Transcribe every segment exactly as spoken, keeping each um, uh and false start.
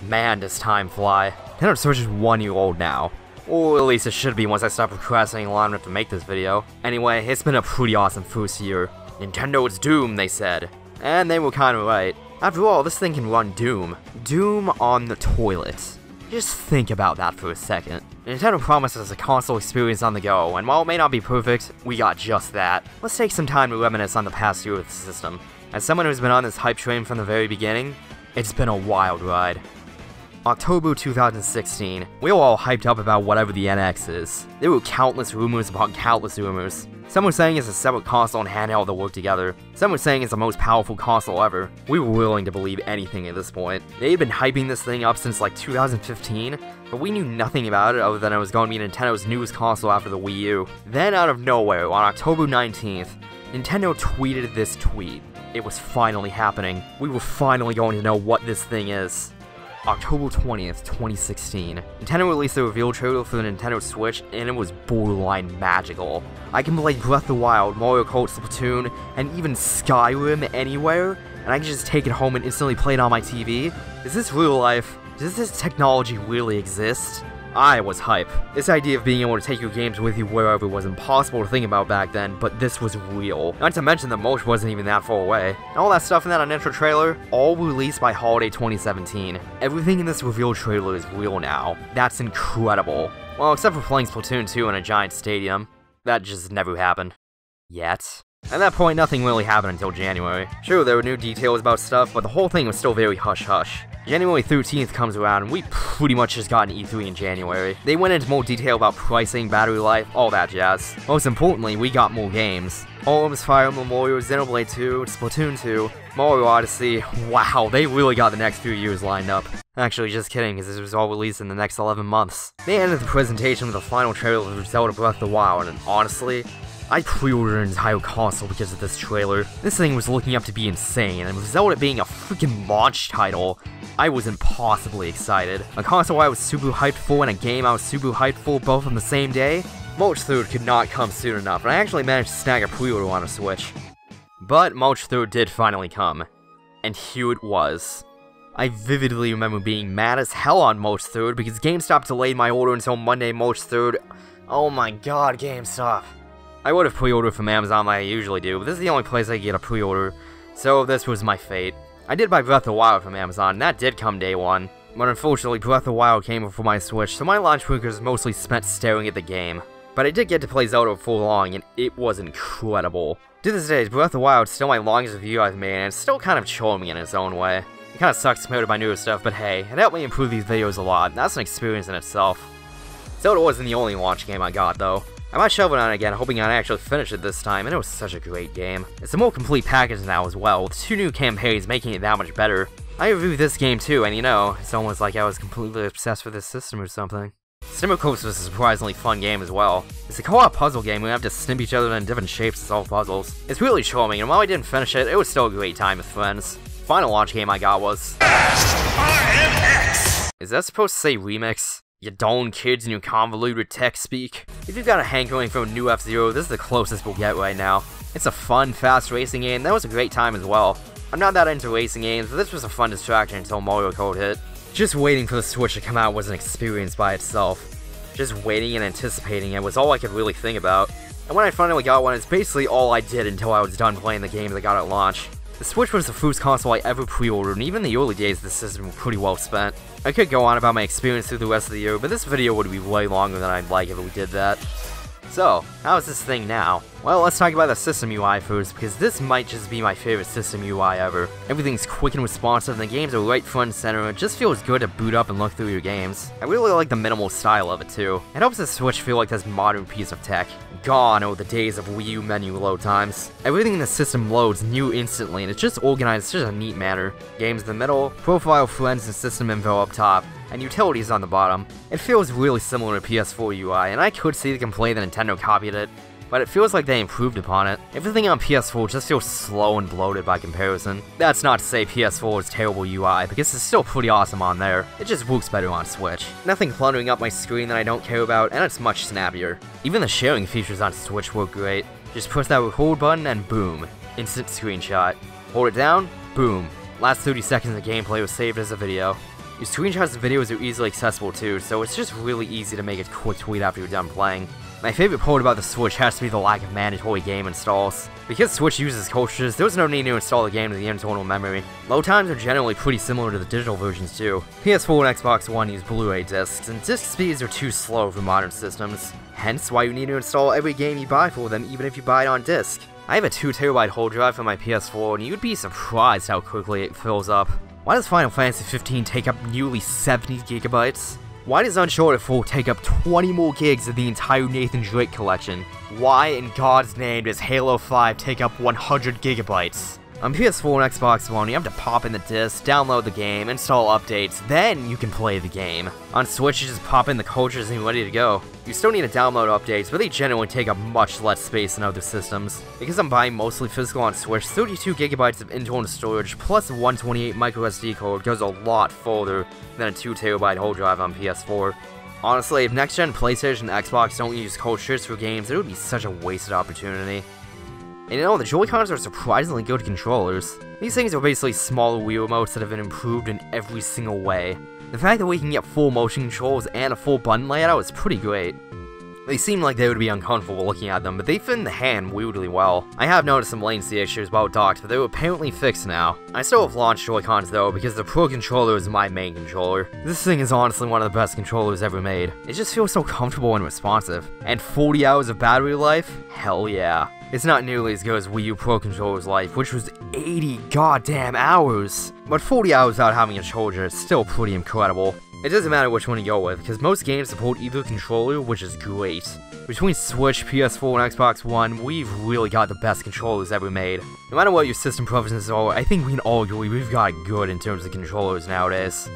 Man, does time fly. Nintendo Switch is one year old now. Or at least it should be once I stop procrastinating long enough to make this video. Anyway, it's been a pretty awesome first year. Nintendo is doomed, they said. And they were kinda right. After all, this thing can run Doom. Doom on the toilet. Just think about that for a second. Nintendo promised us a console experience on the go, and while it may not be perfect, we got just that. Let's take some time to reminisce on the past year of the system. As someone who's been on this hype train from the very beginning, it's been a wild ride. October two thousand sixteen, we were all hyped up about whatever the N X is. There were countless rumors upon countless rumors. Some were saying it's a separate console and handheld that work together. Some were saying it's the most powerful console ever. We were willing to believe anything at this point. They had been hyping this thing up since like two thousand fifteen, but we knew nothing about it other than it was going to be Nintendo's newest console after the Wii U. Then out of nowhere, on October nineteenth, Nintendo tweeted this tweet. It was finally happening. We were finally going to know what this thing is. October twentieth, twenty sixteen. Nintendo released a reveal trailer for the Nintendo Switch, and it was borderline magical. I can play Breath of the Wild, Mario Kart, Splatoon, and even Skyrim anywhere, and I can just take it home and instantly play it on my T V? Is this real life? Does this technology really exist? I was hype. This idea of being able to take your games with you wherever was impossible to think about back then, but this was real. Not to mention that Mosh wasn't even that far away. And all that stuff in that intro trailer, all released by holiday twenty seventeen. Everything in this reveal trailer is real now. That's incredible. Well, except for playing Splatoon two in a giant stadium. That just never happened. Yet. At that point, nothing really happened until January. Sure, there were new details about stuff, but the whole thing was still very hush-hush. January thirteenth comes around, and we pretty much just got an E three in January. They went into more detail about pricing, battery life, all that jazz. Most importantly, we got more games. Arms, Fire Emblem Warriors, Xenoblade two, Splatoon two, Mario Odyssey. Wow, they really got the next few years lined up. Actually, just kidding, because this was all released in the next eleven months. They ended the presentation with a final trailer of Zelda Breath of the Wild, and honestly, I pre-ordered an entire console because of this trailer. This thing was looking up to be insane, and with Zelda being a freaking launch title, I was impossibly excited. A console I was super hyped for and a game I was super hyped for both on the same day? March third could not come soon enough, and I actually managed to snag a pre-order on a Switch. But March third did finally come, and here it was. I vividly remember being mad as hell on March third because GameStop delayed my order until Monday, March third. Oh my god, GameStop. I would have pre-ordered from Amazon like I usually do, but this is the only place I can get a pre-order, so this was my fate. I did buy Breath of the Wild from Amazon, and that did come day one, but unfortunately Breath of the Wild came before my Switch, so my launch week was mostly spent staring at the game. But I did get to play Zelda full long, and it was incredible. To this day, Breath of the Wild is still my longest review I've made, and it's still kind of charming in its own way. It kinda sucks compared to my newer stuff, but hey, it helped me improve these videos a lot, and that's an experience in itself. Zelda wasn't the only launch game I got, though. I might shove it on again, hoping I'd actually finish it this time, and it was such a great game. It's a more complete package now as well, with two new campaigns making it that much better. I reviewed this game too, and you know, it's almost like I was completely obsessed with this system or something. Stimmer Coast was a surprisingly fun game as well. It's a co-op puzzle game where we have to snip each other in different shapes to solve puzzles. It's really charming, and while I didn't finish it, it was still a great time with friends. Final launch game I got was... R M X! Is that supposed to say remix? You darn kids and your convoluted tech speak. If you've got a hankering for a new F-Zero, this is the closest we'll get right now. It's a fun, fast racing game that was a great time as well. I'm not that into racing games, but this was a fun distraction until Mario Kart hit. Just waiting for the Switch to come out was an experience by itself. Just waiting and anticipating it was all I could really think about. And when I finally got one, it's basically all I did until I was done playing the games I got at launch. The Switch was the first console I ever pre-ordered, and even the early days of the system were pretty well spent. I could go on about my experience through the rest of the year, but this video would be way longer than I'd like if we did that. So, how is this thing now? Well, let's talk about the system U I first, because this might just be my favorite system U I ever. Everything's quick and responsive, and the games are right front and center, and it just feels good to boot up and look through your games. I really like the minimal style of it too. It helps the Switch feel like this modern piece of tech. Gone are the days of Wii U menu load times. Everything in the system loads new instantly, and it's just organized in such a neat manner. Games in the middle, profile, friends, and system info up top, and utilities on the bottom. It feels really similar to P S four U I, and I could see the complaint that Nintendo copied it, but it feels like they improved upon it. Everything on P S four just feels slow and bloated by comparison. That's not to say P S four is terrible U I, because it's still pretty awesome on there. It just works better on Switch. Nothing cluttering up my screen that I don't care about, and it's much snappier. Even the sharing features on Switch work great. Just push that record button and boom, instant screenshot. Hold it down, boom. Last thirty seconds of gameplay was saved as a video. Your screenshots and videos are easily accessible too, so it's just really easy to make a quick tweet after you're done playing. My favorite part about the Switch has to be the lack of mandatory game installs. Because Switch uses cartridges, there's no need to install the game to the internal memory. Load times are generally pretty similar to the digital versions too. P S four and Xbox One use Blu-ray discs, and disc speeds are too slow for modern systems. Hence why you need to install every game you buy for them, even if you buy it on disc. I have a two terabyte hard drive for my P S four, and you'd be surprised how quickly it fills up. Why does Final Fantasy fifteen take up nearly seventy gigabytes? Why does Uncharted four take up twenty more gigs of the entire Nathan Drake collection? Why in God's name does Halo five take up one hundred gigabytes? On P S four and Xbox One, you have to pop in the disc, download the game, install updates, then you can play the game. On Switch, you just pop in the cartridges and you're ready to go. You still need to download updates, but they generally take up much less space than other systems. Because I'm buying mostly physical on Switch, thirty-two gigabytes of internal storage plus a one twenty-eight micro S D card goes a lot further than a two terabyte hard drive on P S four. Honestly, if next-gen PlayStation and Xbox don't use cartridges for games, it would be such a wasted opportunity. And you know, the Joy-Cons are surprisingly good controllers. These things are basically smaller Wii remotes that have been improved in every single way. The fact that we can get full motion controls and a full button layout is pretty great. They seem like they would be uncomfortable looking at them, but they fit in the hand weirdly well. I have noticed some latency issues while docked, but they were apparently fixed now. I still have launched Joy-Cons though, because the Pro Controller is my main controller. This thing is honestly one of the best controllers ever made. It just feels so comfortable and responsive. And forty hours of battery life? Hell yeah. It's not nearly as good as Wii U Pro Controller's life, which was eighty goddamn hours. But forty hours without having a charger is still pretty incredible. It doesn't matter which one you go with, because most games support either controller, which is great. Between Switch, P S four, and Xbox One, we've really got the best controllers ever made. No matter what your system preferences are, I think we can all agree we've got good in terms of controllers nowadays.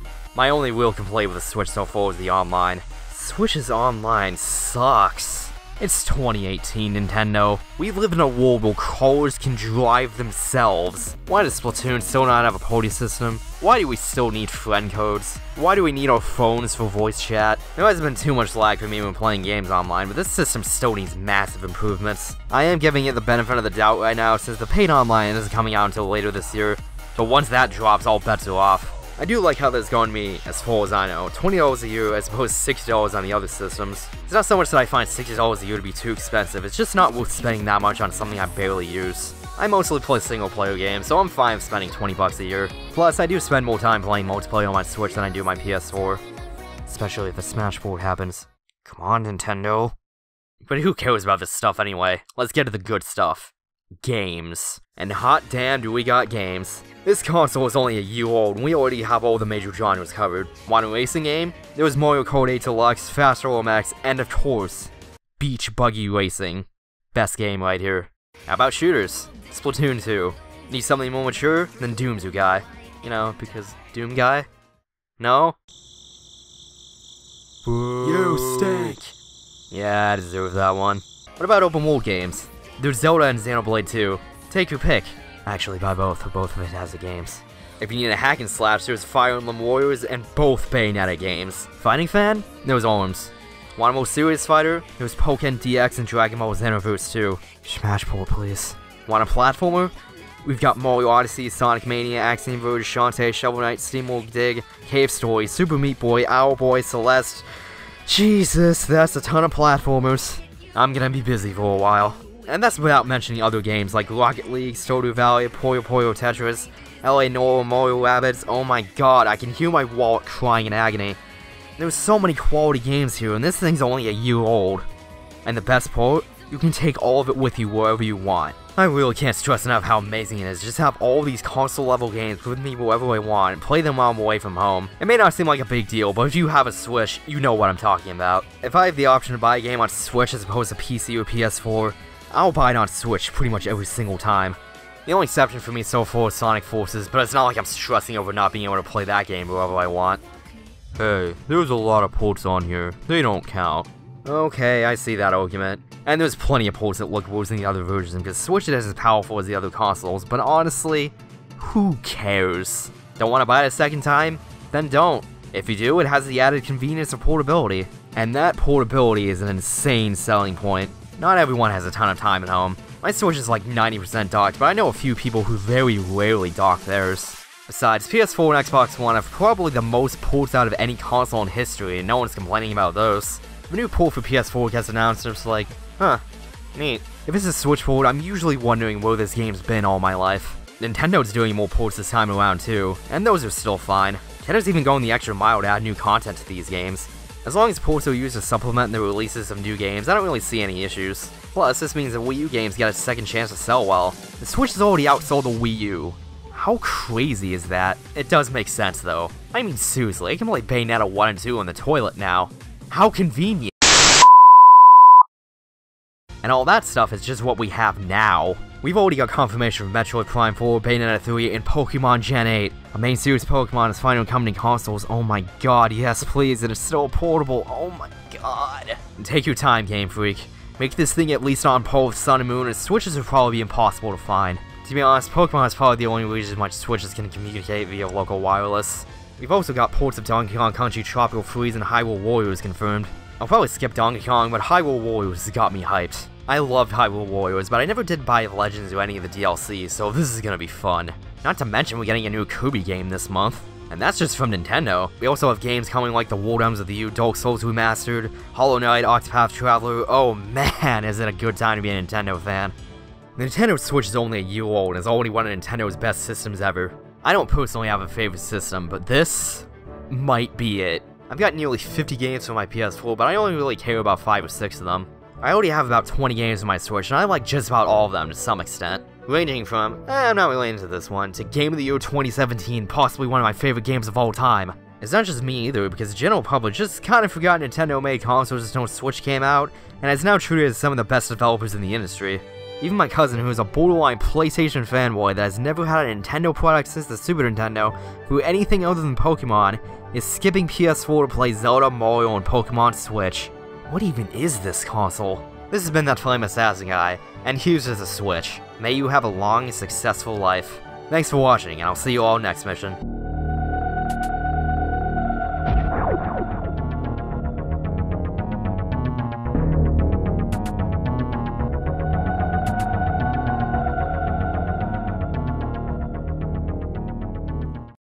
My only real complaint with the Switch so far is the online. Switch's online sucks. It's twenty eighteen, Nintendo. We live in a world where cars can drive themselves. Why does Splatoon still not have a party system? Why do we still need friend codes? Why do we need our phones for voice chat? There hasn't been too much lag for me when playing games online, but this system still needs massive improvements. I am giving it the benefit of the doubt right now, since the paid online isn't coming out until later this year, but once that drops, all bets are off. I do like how there's going to be, as far as I know, twenty dollars a year as opposed to sixty dollars on the other systems. It's not so much that I find sixty dollars a year to be too expensive, it's just not worth spending that much on something I barely use. I mostly play single player games, so I'm fine with spending twenty bucks a year. Plus, I do spend more time playing multiplayer on my Switch than I do my P S four. Especially if the Smash port happens. Come on, Nintendo. But who cares about this stuff anyway? Let's get to the good stuff. Games. And hot damn do we got games. This console is only a year old and we already have all the major genres covered. Want a racing game? There was Mario Kart eight Deluxe, Fast Roller Max, and of course, Beach Buggy Racing. Best game right here. How about shooters? Splatoon two. Need something more mature than Doomsday Guy. You know, because Doom Guy? No? Boo. You stink! Yeah, I deserve that one. What about open world games? There's Zelda and Xenoblade two. Take your pick. Actually, buy both, for both of it has the games. If you need a hack and slash, there's Fire Emblem Warriors and both Bayonetta games. Fighting fan? There's ARMS. Want a more serious fighter? There's Pokken D X and Dragon Ball Xenoverse two. Smash port, please. Want a platformer? We've got Mario Odyssey, Sonic Mania, Axiom Verge, Shantae, Shovel Knight, SteamWorld Dig, Cave Story, Super Meat Boy, Owl Boy, Celeste. Jesus, that's a ton of platformers. I'm gonna be busy for a while. And that's without mentioning other games like Rocket League, Stardew Valley, Puyo Puyo Tetris, L A Noire, Mario Rabbids. Oh my god, I can hear my wallet crying in agony. There's so many quality games here, and this thing's only a year old. And the best part? You can take all of it with you wherever you want. I really can't stress enough how amazing it is just to have all these console-level games with me wherever I want and play them while I'm away from home. It may not seem like a big deal, but if you have a Switch, you know what I'm talking about. If I have the option to buy a game on Switch as opposed to P C or P S four, I'll buy it on Switch pretty much every single time. The only exception for me so far is Sonic Forces, but it's not like I'm stressing over not being able to play that game wherever I want. Hey, there's a lot of ports on here. They don't count. Okay, I see that argument. And there's plenty of ports that look worse than the other versions because Switch isn't as powerful as the other consoles, but honestly, who cares? Don't want to buy it a second time? Then don't. If you do, it has the added convenience of portability. And that portability is an insane selling point. Not everyone has a ton of time at home. My Switch is like ninety percent docked, but I know a few people who very rarely dock theirs. Besides, P S four and Xbox One have probably the most ports out of any console in history, and no one's complaining about those. If a new port for P S four gets announced, it's like, huh, neat. If it's a Switch port, I'm usually wondering where this game's been all my life. Nintendo's doing more ports this time around too, and those are still fine. Nintendo's even going the extra mile to add new content to these games. As long as ports are used to supplement the releases of new games, I don't really see any issues. Plus, this means that Wii U games get a second chance to sell well. The Switch has already outsold the Wii U. How crazy is that? It does make sense though. I mean seriously, I can play Bayonetta one and two on the toilet now. How convenient. And all that stuff is just what we have now. We've already got confirmation from Metroid Prime four, Bayonetta three, and Pokemon Gen eight. A main series Pokemon is finally coming to consoles. Oh my god, yes please, and it's still portable. Oh my god. Take your time, Game Freak. Make this thing at least on par with Sun and Moon, and Switches will probably be impossible to find. To be honest, Pokemon is probably the only reason my Switches can communicate via local wireless. We've also got ports of Donkey Kong Country, Tropical Freeze, and Hyrule Warriors confirmed. I'll probably skip Donkey Kong, but Hyrule Warriors has got me hyped. I loved Hyrule Warriors, but I never did buy Legends or any of the D L C, so this is gonna be fun. Not to mention we're getting a new Kirby game this month. And that's just from Nintendo. We also have games coming like the War Realms of the U, Dark Souls Remastered, Hollow Knight, Octopath Traveler. Oh man, is it a good time to be a Nintendo fan. The Nintendo Switch is only a year old and is already one of Nintendo's best systems ever. I don't personally have a favorite system, but this might be it. I've got nearly fifty games for my P S four, but I only really care about five or six of them. I already have about twenty games on my Switch, and I like just about all of them to some extent. Ranging from, eh, I'm not really into this one, to Game of the Year twenty seventeen, possibly one of my favorite games of all time. It's not just me either, because the general public just kind of forgot Nintendo made consoles until Switch came out, and is now treated as some of the best developers in the industry. Even my cousin, who is a borderline PlayStation fanboy that has never had a Nintendo product since the Super Nintendo, who anything other than Pokemon, is skipping P S four to play Zelda, Mario, and Pokemon Switch. What even is this console? This has been that Flame Assassin guy, and here's to the Switch. May you have a long and successful life. Thanks for watching, and I'll see you all next mission.